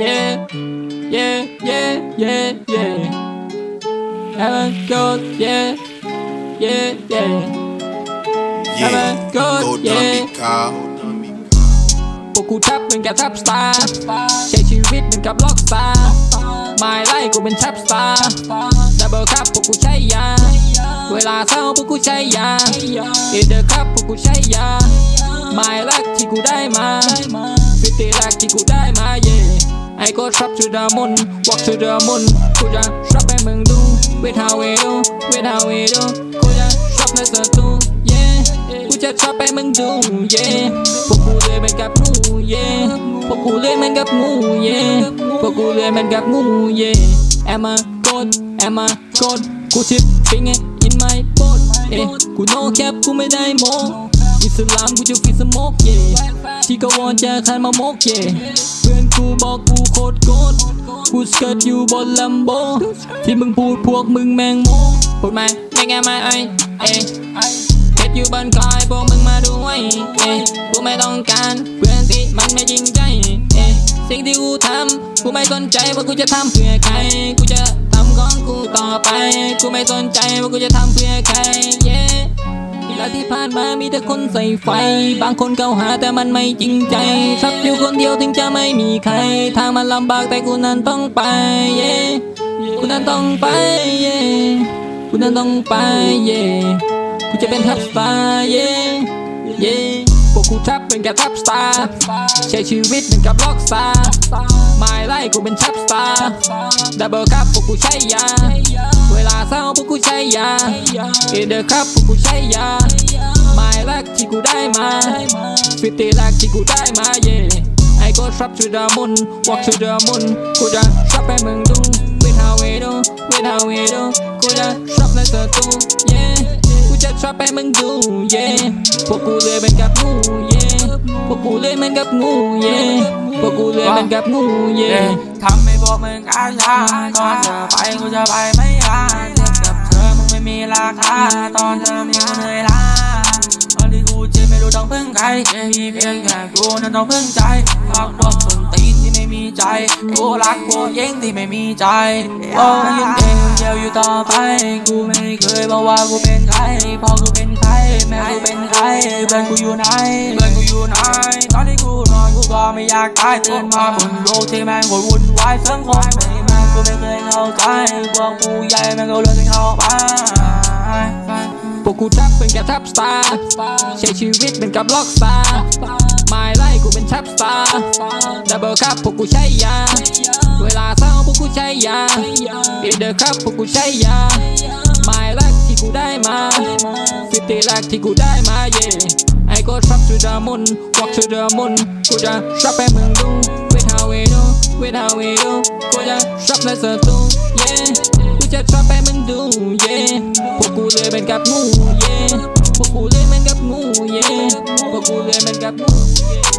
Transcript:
yeah, yeah, yeah, yeah, yeah. MR.GOAT, yeah, yeah, yeah. MR.GOAT, yeah. พวกกูทับเป็นกับทับสตาร์ใช้ชีวิตเป็นกับล็อกสตาร์ไม่ไล่กูเป็นทับสตาร์ดับเบิลคัพพวกกูใช้ยาเวลาเศร้าพวกกูใช้ยาอีเดอร์คัพพวกกูใช้ยาไม่รักที่กูได้มา50 ลักที่กูได้มา yeah I go trap to the moon walk to the moon กูจะ trap ให้มึงดู with how we do with how we do กูจะ trap ในสตูyeah กูจะ trap ให้มึงดู yeah พวกกูเลยเป็นกับงู yeah พวกกูเลยเป็นกับงู yeah พวกกูเลยเป็นกับงู yeah MR.GOAT MR.GOAT กูชิปปิ้ง in my boat กูโนแคปกูไม่ได้โมอิสลามกูจะฟิสโมก yeah ที่กวอนจะคันมามก yeah เพื่อนกูบอกกูโคตรโกดกูสเกิร์ตอยู่บนลัมโบที่มึงพูดพวกมึงแมงโมพูดมาไม่ไงไม่เฮ็ดอยู่บนคอยพวกมึงมาดูไว้กูไม่ต้องการเพื่อนที่มันไม่จริงใจสิ่งที่กูทำกูไม่สนใจว่ากูจะทำเพื่อใครกูจะทำของกูต่อไปกูไม่สนใจว่ากูจะทำเพื่อใครเวลาที่ผ่านมามีแต่คนใส่ไฟบางคนเข้าหาแต่มันไม่จริงใจทับอยู่คนเดียวถึงจะไม่มีใครทางมันลำบากแต่กูนั้นต้องไปกูนั้นต้องไปกูนั้นต้องไปกูจะเป็นทับสตาร์พวกกูทับเป็นกับทับสตาร์ใช้ชีวิตเป็นกับล็อกสตาร์ไม่ไล่กูเป็นทับสตาร์ดับเบิลคัพพวกกูใช้ยาเวลาเศร้าพวกกูใช้ยาอีเดอร์คัพพวกกูใช้ยาไม่รักที่กูได้มา50 ลักที่กูได้มา yeah I go trap to the moon walk to the moon กูจะ trap ให้มึงดู with how we do with how we do กูจะ trap ในสตูyeahกูจะ trap ให้มึงดู yeah พวกกูเลยเป็นกับงู yeah พวกกูเลยเป็นกับงู yeah พวกกูเลยเป็นกับงู yeah ทำให้พวกมึงอาญาก่อนจะไปกูจะไปไม่ลาเทียบกับเธอมึงไม่มีราคาตอนเธอมีกูเหนื่อยล้าตอนที่กูเจ็บไม่รู้ต้องพึ่งใครมีเพียงแค่กูนั้นต้องพึ่งใจฝากพวกคนตีนที่ไม่มีใจกูรักพวกเย้งที่ไม่มีใจโอ้ยืนเองเดียวอยู่ต่อไปกูไม่เคยบอกว่ากูเป็นใครพอกูเป็นใครแม่กูเป็นใครเพื่อนกูอยู่ไหนตอนที่กูนอนกูก็ไม่อยากตายตื่นมาบนโลกที่แม่งโคตรวุ่นวายสังคมกูไม่เคยเข้าใจพวกกูใหญ่แม่งก็เลือกให้เข้าไปพวกกูทับเป็นกับทับสตาร์ใช้ชีวิตเป็นกับล็อกสตาร์ไม่ไล่กูเป็นทับสตาร์ดับเบิลคัพพวกกูใช้ยาเวลาเศร้าพวกกูใช้ยาอีเดอร์คัพพวกกูใช้ยาไม่รักที่กูได้มา50 ลักที่กูได้มา yeah I go trap to the moon walk to the moon กูจะ trap ให้มึงดู with how we do with how we do กูจะ trap ในสตู yeah กูจะ trap ให้มึงดู yeah พวกกูเลยเป็นกับงู yeah พวกกูเลยเป็นกับงู yeah พวกกูเลยเป็นกับงู